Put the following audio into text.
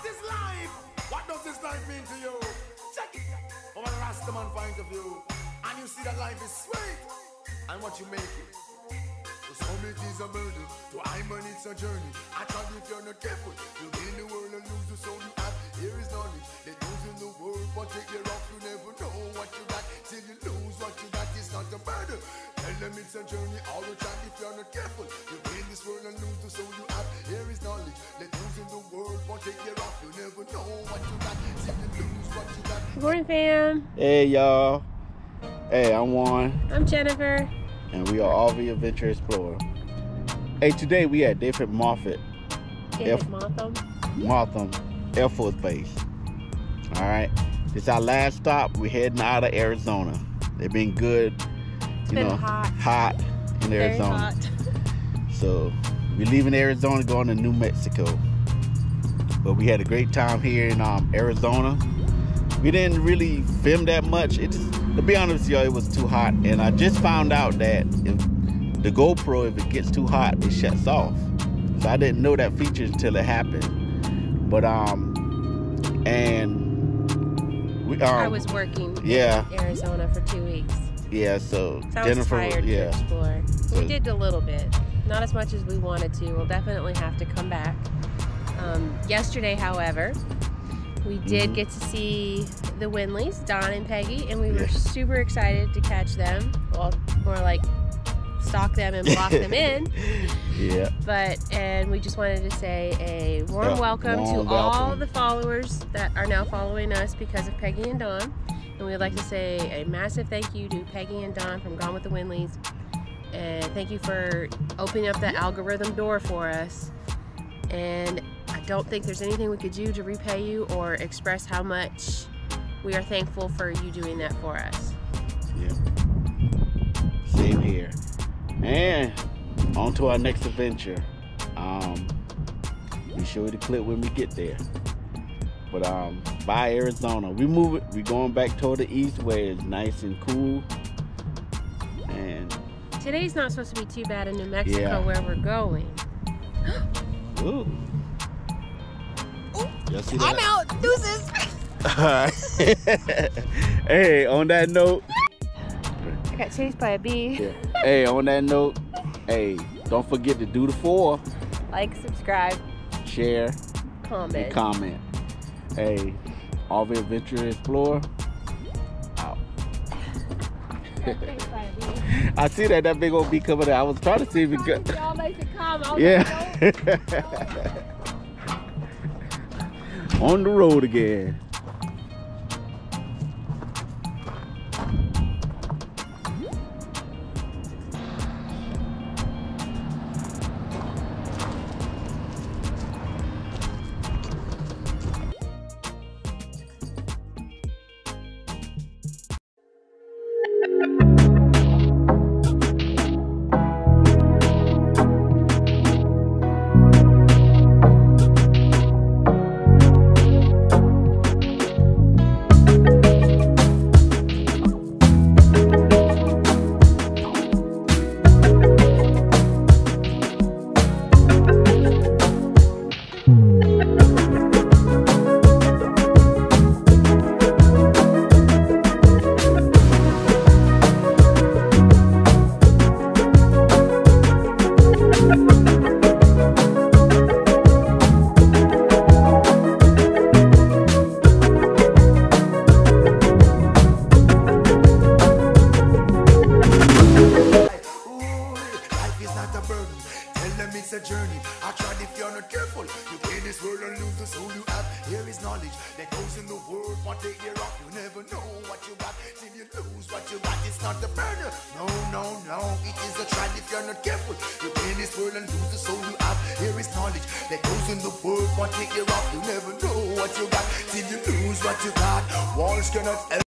is life? What does this life mean to you? Check it from a Rastaman point of view. And you see that life is sweet. And what you make it. To some it is a burden. To I man it's a journey. I thought if you're not careful, you'll be in the world and lose the soul you have. Here is knowledge. Let those in the world but take your off. You never know what you got till you lose what you got. It's not a burden. Tell them it's a journey all the time. If you're not careful, you'll be in this world and lose the soul you have. Here is knowledge. Let those in the world but take your off. You never know what you got till you lose what you got. Good morning, fam. Hey, y'all. Hey, I'm Juan. I'm Jennifer. And we are RV Adventure Explorer. Hey, today we at David Moffett. Motham Air Force Base. All right. This is our last stop. We're heading out of Arizona. They've been good. It's been hot in Very Arizona. hot. So we're leaving Arizona, going to New Mexico. But we had a great time here in Arizona. We didn't really film that much. It just, to be honest with y'all, it was too hot. And I just found out that if the GoPro, if it gets too hot, it shuts off. So I didn't know that feature until it happened. But and we I was working in Arizona for 2 weeks. Yeah, so I was Jennifer, tired to explore. So, we did a little bit, not as much as we wanted to. We'll definitely have to come back. Yesterday, however, we did get to see the Winleys, Don and Peggy, and we were super excited to catch them. Well, more like stalk them and block them in. Yeah. And we just wanted to say a warm welcome to all the followers that are now following us because of Peggy and Don. And we'd like to say a massive thank you to Peggy and Don from Gone with the Winleys. And thank you for opening up that algorithm door for us. And I don't think there's anything we could do to repay you or express how much we are thankful for you doing that for us. Yeah. Same here. And on to our next adventure. We show you the clip when we get there. But by Arizona, we're going back toward the east where it's nice and cool. And today's not supposed to be too bad in New Mexico where we're going. Ooh. See that? I'm out. Deuces. Hey, on that note, I got chased by a bee. Yeah. Hey, on that note, hey, don't forget to do the 4. Like, subscribe, share, comment. And comment. Hey, RV Adventure Explorer, out. I see that big old bee coming there. I was trying to see if it could. Y'all like to come. Yeah. On the road again. It's a journey. I tried if you're not careful. You play this world and lose the soul you have. Here is knowledge that goes in the world. One take your off. You never know what you got till you lose what you got. It's not a burner. No, no, no. It is a trial if you're not careful. You play this world and lose the soul you have. Here is knowledge that goes in the world. One take your off. You never know what you got till you lose what you got. Walls cannot